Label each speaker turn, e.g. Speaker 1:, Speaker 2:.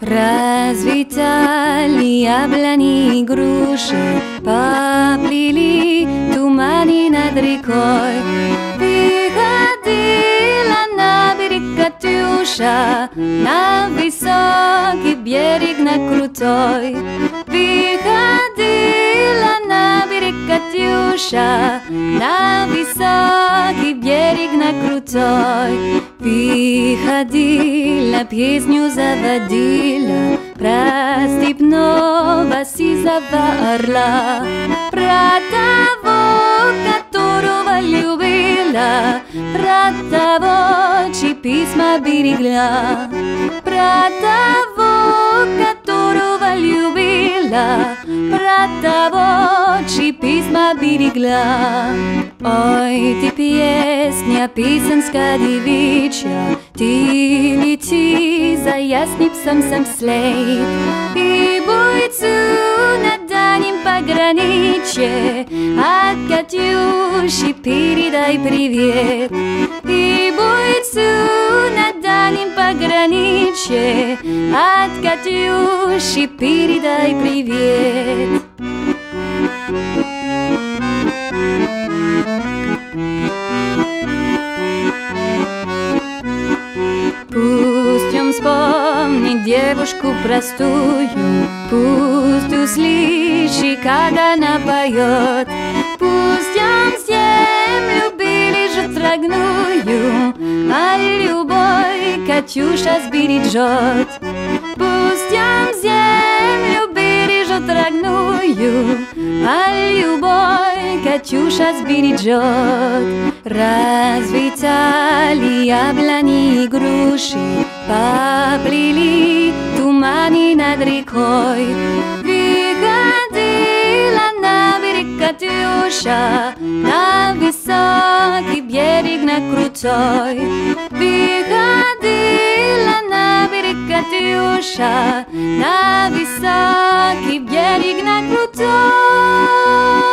Speaker 1: Развитали яблони и груши, поплели туманы над рекой. Выходила на берег Катюша, на высокий берег, на крутой. Выходила на берег Катюша, на высокий берег, на крутой. Выходила, песню заводила про степного сизого орла, про того, которого любила, про того, чьи письма берегла, про того, которого любила, про того, чьи письма берегла. Ой, ты песня писанская девичья, ты лети за ясным солнцем вслед, и бойцу на дальнем пограничье от Катюши передай привет. И бойцу на дальнем пограничье от Катюши передай привет. Пусть он вспомнит девушку простую, пусть услышит, как она поет. Пусть он землю бережет родную, а любовь Катюша сбережет. Пусть он землю бережет родную, а любовь Катюша сбережет. Развитали яблони и груши, поплели туманы над рекой. Выходила на берег Катюша, на высокий берег, на крутой. Выходила на берег Катюша, на высокий берег, на крутой.